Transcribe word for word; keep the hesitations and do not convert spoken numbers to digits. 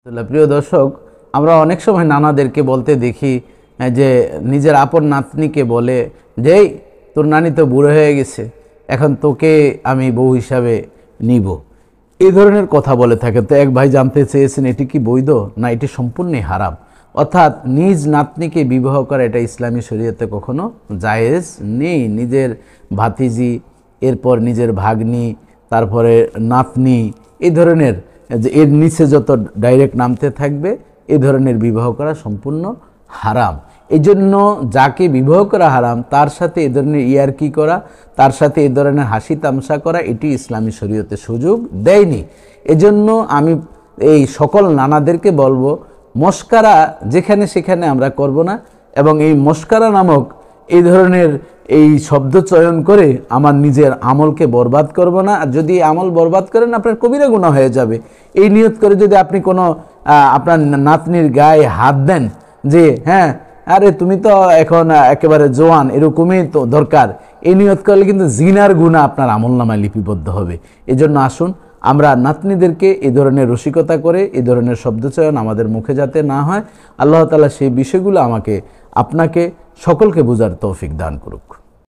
প্রিয় দর্শক, আমরা অনেক সময় নানাদেরকে বলতে দেখি যে নিজের আপন নাতনিকে বলে যে তোর নানি তো বুড়ো হয়ে গেছে, এখন তোকে আমি বউ হিসাবে নিব, এই ধরনের কথা বলে থাকে। তো এক ভাই জানতে চেয়েছেন এটি কি বৈধ না এটি সম্পূর্ণই হারাম, অর্থাৎ নিজ নাতনিকে বিবাহ করা এটা ইসলামী শরীয়তে কখনো জায়েজ নেই। নিজের ভাতিজি, এরপর নিজের ভাগ্নি, তারপরে নাতনি, এই ধরনের যে এর নিচে যত ডাইরেক্ট নামতে থাকবে এই ধরনের বিবাহ করা সম্পূর্ণ হারাম। এই জন্য যাকে বিবাহ করা হারাম তার সাথে এ ধরনের ইয়ারকি করা, তার সাথে এ ধরনের হাসি তামসা করা এটি ইসলামী শরীয়তে সুযোগ দেয়নি। এজন্য আমি এই সকল নানাদেরকে বলবো, মস্কারা যেখানে সেখানে আমরা করব না, এবং এই মস্কারা নামক এই ধরনের এই শব্দ চয়ন করে আমার নিজের আমলকে বরবাদ করব না। আর যদি আমল বরবাদ করেন আপনার কবিরা গুনাহ হয়ে যাবে। এই নিয়ত করে যদি আপনি কোনো আপনার নাতনির গায়ে হাত দেন যে হ্যাঁ আরে তুমি তো এখন একেবারে জোয়ান, এরকমই তো দরকার, এই নিয়ত করলে কিন্তু জিনার গুনাহ আপনার আমলনামায় লিপিবদ্ধ হবে। এজন্য আসুন আমরা নাতনিদেরকে এই ধরনের রসিকতা করে এই ধরনের শব্দচয়ন আমাদের মুখে যাতে না হয়, আল্লাহ তাআলা সেই বিষয়গুলো আমাকে আপনাকে সকলকে বোঝার তৌফিক দান করুক।